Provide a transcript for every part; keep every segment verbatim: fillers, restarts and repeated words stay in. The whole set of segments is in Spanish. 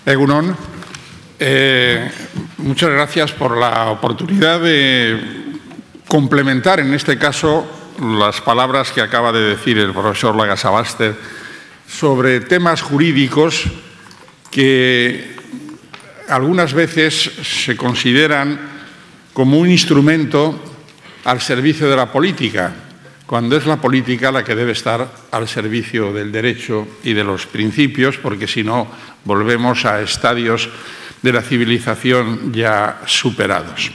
Egunon, eh, muchas gracias por la oportunidad de complementar, en este caso, las palabras que acaba de decir el profesor Laga-Sabaster sobre temas jurídicos que algunas veces se consideran como un instrumento al servicio de la política, cuando es la política la que debe estar al servicio del derecho y de los principios, porque si no volvemos a estadios de la civilización ya superados.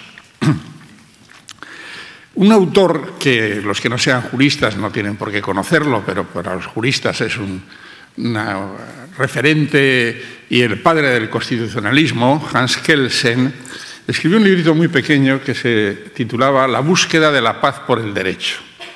Un autor que los que no sean juristas no tienen por qué conocerlo, pero para los juristas es un una referente y el padre del constitucionalismo, Hans Kelsen, escribió un librito muy pequeño que se titulaba La búsqueda de la paz por el derecho.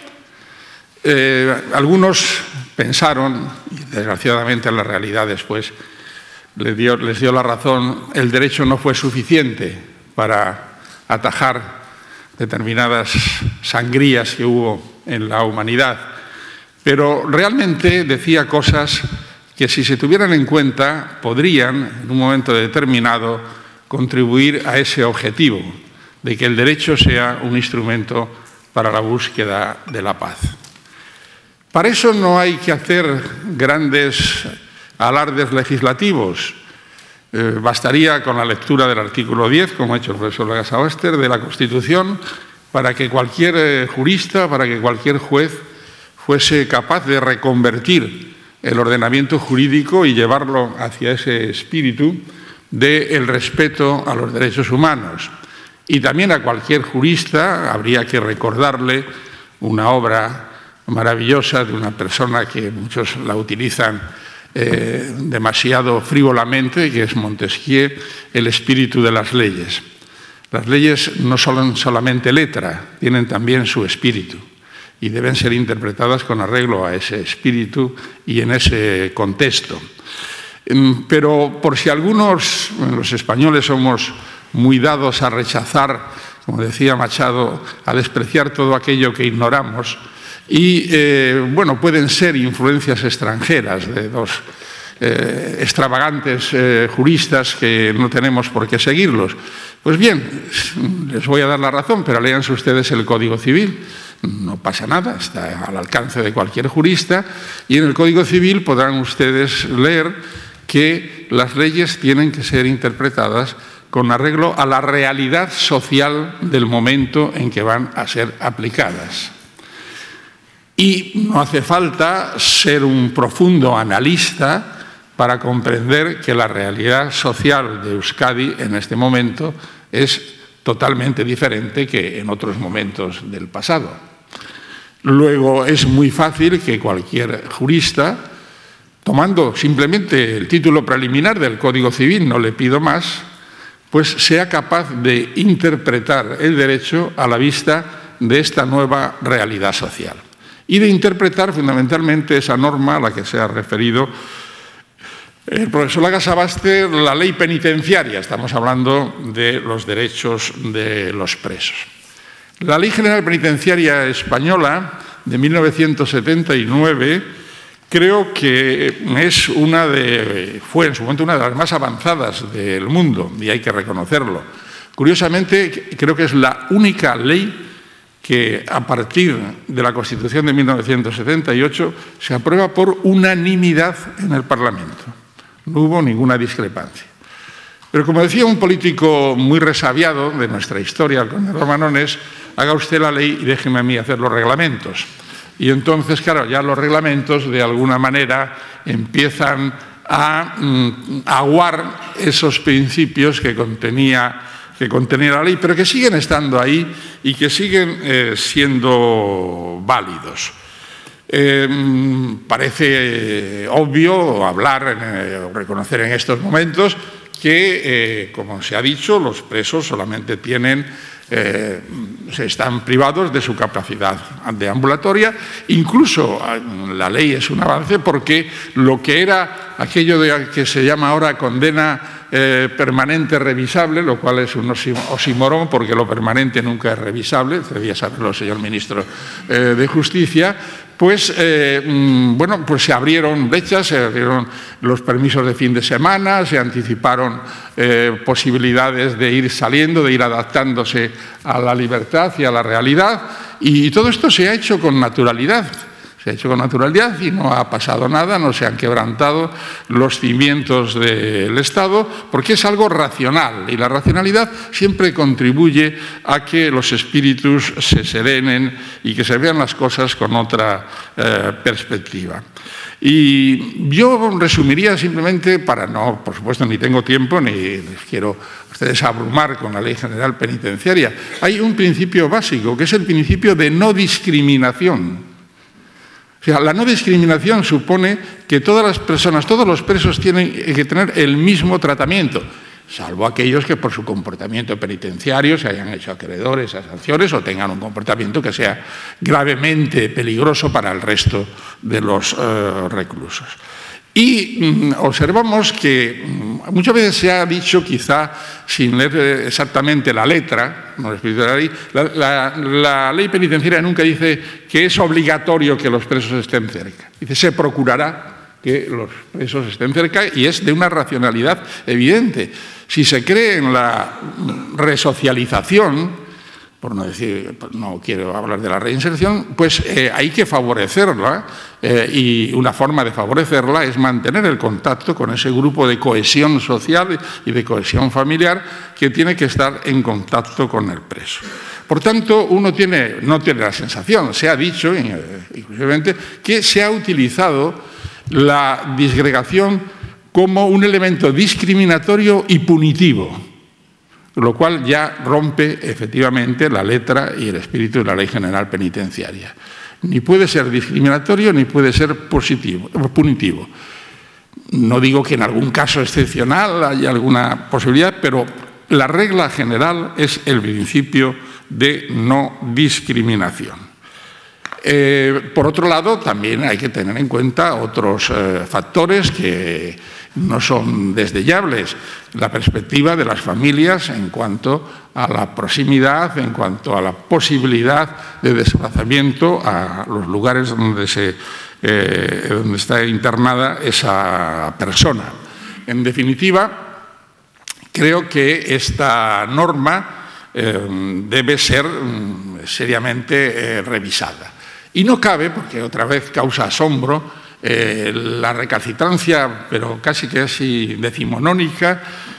Eh, algunos pensaron, y desgraciadamente la realidad después les dio, les dio la razón, el derecho no fue suficiente para atajar determinadas sangrías que hubo en la humanidad, pero realmente decía cosas que, si se tuvieran en cuenta, podrían, en un momento determinado, contribuir a ese objetivo de que el derecho sea un instrumento para la búsqueda de la paz. Para eso no hay que hacer grandes alardes legislativos. Eh, bastaría con la lectura del artículo diez, como ha hecho el profesor Laga-Sabaster, de la Constitución, para que cualquier eh, jurista, para que cualquier juez fuese capaz de reconvertir el ordenamiento jurídico y llevarlo hacia ese espíritu del respeto a los derechos humanos. Y también a cualquier jurista habría que recordarle una obra maravillosa de una persona que muchos la utilizan eh, demasiado frívolamente, que es Montesquieu, el espíritu de las leyes. Las leyes no son solamente letra, tienen también su espíritu y deben ser interpretadas con arreglo a ese espíritu y en ese contexto. Pero por si algunos, los españoles, somos muy dados a rechazar, como decía Machado, a despreciar todo aquello que ignoramos, y, eh, bueno, pueden ser influencias extranjeras de dos eh, extravagantes eh, juristas que no tenemos por qué seguirlos. Pues bien, les voy a dar la razón, pero léanse ustedes el Código Civil. No pasa nada, está al alcance de cualquier jurista, y en el Código Civil podrán ustedes leer que las leyes tienen que ser interpretadas con arreglo a la realidad social del momento en que van a ser aplicadas. Y no hace falta ser un profundo analista para comprender que la realidad social de Euskadi en este momento es totalmente diferente que en otros momentos del pasado. Luego, es muy fácil que cualquier jurista, tomando simplemente el título preliminar del Código Civil, no le pido más, pues sea capaz de interpretar el derecho a la vista de esta nueva realidad social y de interpretar fundamentalmente esa norma a la que se ha referido el profesor Laga-Sabaster, la ley penitenciaria. Estamos hablando de los derechos de los presos. La Ley General Penitenciaria Española de mil novecientos setenta y nueve creo que es una de, fue en su momento una de las más avanzadas del mundo, y hay que reconocerlo. Curiosamente, creo que es la única ley que a partir de la Constitución de mil novecientos setenta y ocho se aprueba por unanimidad en el Parlamento. No hubo ninguna discrepancia. Pero, como decía un político muy resabiado de nuestra historia, el conde Romanones, haga usted la ley y déjeme a mí hacer los reglamentos. Y entonces, claro, ya los reglamentos de alguna manera empiezan a mm, aguar esos principios que contenía, que contenía la ley, pero que siguen estando ahí y que siguen eh, siendo válidos. Eh, parece eh, obvio hablar, eh, reconocer en estos momentos que, eh, como se ha dicho, los presos solamente tienen, eh, se están privados de su capacidad deambulatoria. Incluso la ley es un avance, porque lo que era aquello de que se llama ahora condena eh, permanente revisable, lo cual es un oxímoron, porque lo permanente nunca es revisable, debía saberlo el señor ministro eh, de Justicia, pues, eh, bueno, pues se abrieron brechas, se abrieron los permisos de fin de semana, se anticiparon eh, posibilidades de ir saliendo, de ir adaptándose a la libertad y a la realidad, y todo esto se ha hecho con naturalidad. Se ha hecho con naturalidad y no ha pasado nada, no se han quebrantado los cimientos del Estado, porque es algo racional y la racionalidad siempre contribuye a que los espíritus se serenen y que se vean las cosas con otra eh, perspectiva. Y yo resumiría simplemente, para no, por supuesto, ni tengo tiempo ni les quiero a ustedes abrumar con la Ley General Penitenciaria, hay un principio básico que es el principio de no discriminación. O sea, la no discriminación supone que todas las personas, todos los presos tienen que tener el mismo tratamiento, salvo aquellos que por su comportamiento penitenciario se hayan hecho acreedores a sanciones o tengan un comportamiento que sea gravemente peligroso para el resto de los eh, reclusos. Y mm, observamos que mm, muchas veces se ha dicho, quizá sin leer exactamente la letra, no el espíritu de la ley, la, la, la ley penitenciaria nunca dice que es obligatorio que los presos estén cerca. Dice, se procurará que los presos estén cerca y es de una racionalidad evidente. Si se cree en la resocialización, por no decir, no quiero hablar de la reinserción, pues eh, hay que favorecerla eh, y una forma de favorecerla es mantener el contacto con ese grupo de cohesión social y de cohesión familiar que tiene que estar en contacto con el preso. Por tanto, uno tiene, no tiene la sensación, se ha dicho inclusivamente, que se ha utilizado la disgregación como un elemento discriminatorio y punitivo, lo cual ya rompe efectivamente la letra y el espíritu de la Ley General Penitenciaria. Ni puede ser discriminatorio ni puede ser positivo, punitivo. No digo que en algún caso excepcional haya alguna posibilidad, pero la regla general es el principio de no discriminación. Eh, por otro lado, también hay que tener en cuenta otros eh, factores que no son desdeñables. La perspectiva de las familias en cuanto a la proximidad, en cuanto a la posibilidad de desplazamiento a los lugares donde, se, eh, donde está internada esa persona. En definitiva, creo que esta norma eh, debe ser mm, seriamente eh, revisada. Y no cabe, porque otra vez causa asombro, eh, la recalcitrancia, pero casi que así decimonónica,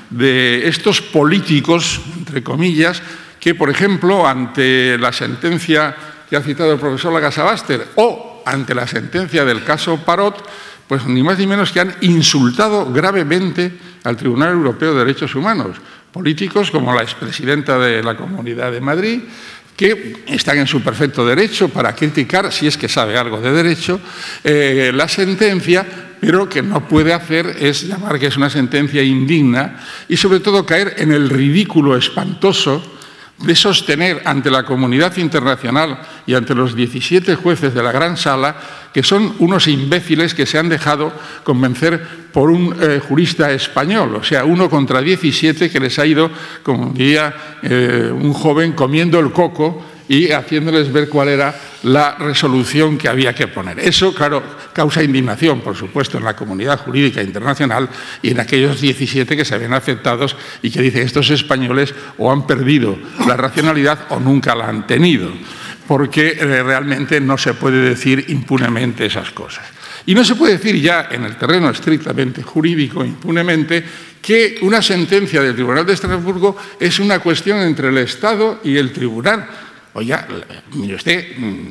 de estos políticos, entre comillas, que, por ejemplo, ante la sentencia que ha citado el profesor Lagasabaster o ante la sentencia del caso Parot, pues ni más ni menos que han insultado gravemente al Tribunal Europeo de Derechos Humanos. Políticos como la expresidenta de la Comunidad de Madrid, que están en su perfecto derecho para criticar, si es que sabe algo de derecho, eh, la sentencia, pero que no puede hacer es llamar que es una sentencia indigna y sobre todo caer en el ridículo espantoso de sostener ante la comunidad internacional y ante los diecisiete jueces de la Gran Sala que son unos imbéciles que se han dejado convencer por un eh, jurista español, o sea, uno contra diecisiete que les ha ido, como diría eh, un joven, comiendo el coco y haciéndoles ver cuál era la resolución que había que poner. Eso, claro, causa indignación, por supuesto, en la comunidad jurídica internacional y en aquellos diecisiete que se ven afectados y que dicen estos españoles o han perdido la racionalidad o nunca la han tenido, porque eh, realmente no se puede decir impunemente esas cosas. Y no se puede decir ya en el terreno estrictamente jurídico impunemente que una sentencia del Tribunal de Estrasburgo es una cuestión entre el Estado y el Tribunal. Oiga, usted,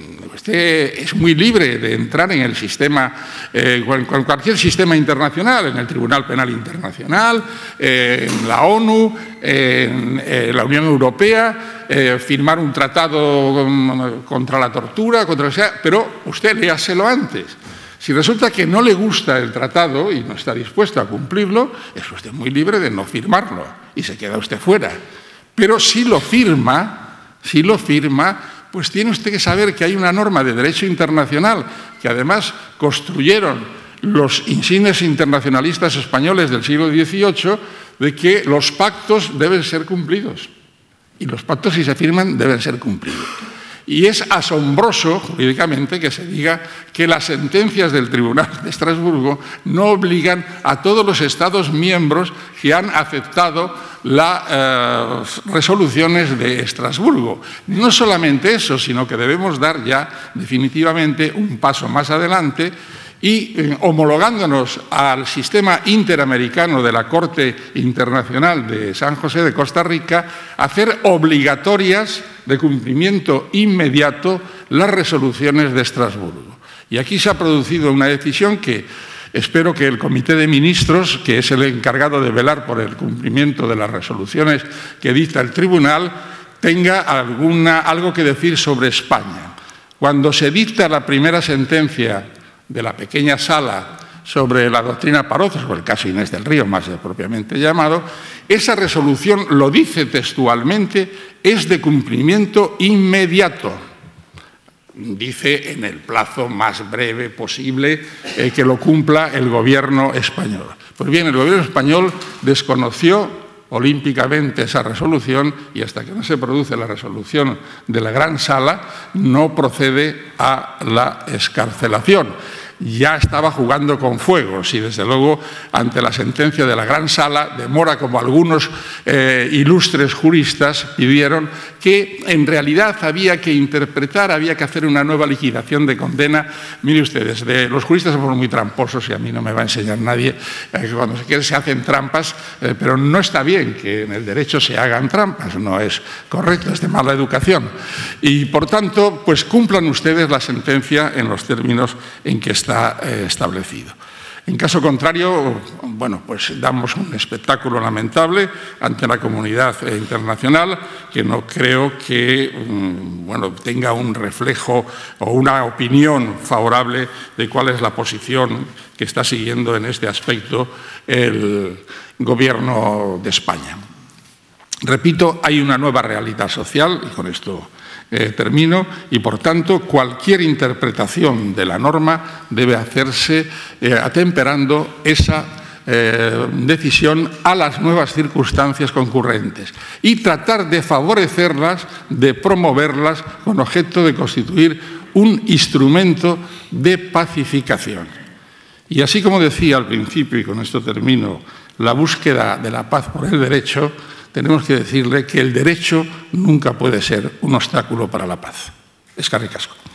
usted es muy libre de entrar en el sistema, eh, con cualquier sistema internacional, en el Tribunal Penal Internacional, eh, en la ONU, en eh, la Unión Europea, eh, firmar un tratado contra la tortura, contra o sea, pero usted léaselo antes. Si resulta que no le gusta el tratado y no está dispuesto a cumplirlo, es usted muy libre de no firmarlo y se queda usted fuera. Pero si lo firma, si lo firma, pues tiene usted que saber que hay una norma de derecho internacional que además construyeron los insignes internacionalistas españoles del siglo dieciocho de que los pactos deben ser cumplidos. Y los pactos, si se firman, deben ser cumplidos. Y es asombroso, jurídicamente, que se diga que las sentencias del Tribunal de Estrasburgo no obligan a todos los Estados miembros que han aceptado las eh, resoluciones de Estrasburgo. No solamente eso, sino que debemos dar ya definitivamente un paso más adelante y, eh, homologándonos al sistema interamericano de la Corte Internacional de San José de Costa Rica, hacer obligatorias de cumplimiento inmediato las resoluciones de Estrasburgo. Y aquí se ha producido una decisión que espero que el Comité de Ministros, que es el encargado de velar por el cumplimiento de las resoluciones que dicta el Tribunal, tenga alguna, algo que decir sobre España. Cuando se dicta la primera sentencia de la pequeña sala sobre la doctrina Parot, sobre el caso Inés del Río, más propiamente llamado, esa resolución, lo dice textualmente, es de cumplimiento inmediato. Dice en el plazo más breve posible eh, que lo cumpla el Gobierno español. Pues bien, el Gobierno español desconoció olímpicamente esa resolución y hasta que no se produce la resolución de la Gran Sala no procede a la excarcelación. Ya estaba jugando con fuego, si desde luego ante la sentencia de la Gran Sala demora, como algunos eh, ilustres juristas pidieron, que en realidad había que interpretar, había que hacer una nueva liquidación de condena. Mire ustedes, de, los juristas somos muy tramposos y a mí no me va a enseñar nadie eh, que cuando se quiere se hacen trampas, eh, pero no está bien que en el derecho se hagan trampas, no es correcto, es de mala educación. Y por tanto, pues cumplan ustedes la sentencia en los términos en que está está eh, establecido. En caso contrario, bueno, pues damos un espectáculo lamentable ante la comunidad eh, internacional que no creo que mm, bueno, tenga un reflejo o una opinión favorable de cuál es la posición que está siguiendo en este aspecto el Gobierno de España. Repito, hay una nueva realidad social, y con esto Eh, termino, y por tanto cualquier interpretación de la norma debe hacerse eh, atemperando esa eh, decisión a las nuevas circunstancias concurrentes y tratar de favorecerlas, de promoverlas con objeto de constituir un instrumento de pacificación. Y así como decía al principio, y con esto termino, la búsqueda de la paz por el derecho, tenemos que decirle que el derecho nunca puede ser un obstáculo para la paz. Eskerrik asko.